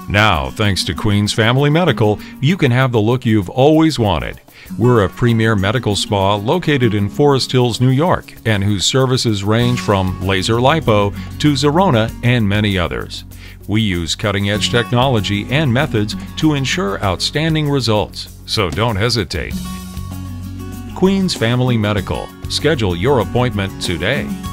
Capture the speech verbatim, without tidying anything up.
Now, thanks to Queens Family Medical, you can have the look you've always wanted. We're a premier medical spa located in Forest Hills, New York, and whose services range from laser lipo to zerona and many others. We use cutting-edge technology and methods to ensure outstanding results, so don't hesitate. Queens Family Medical. Schedule your appointment today.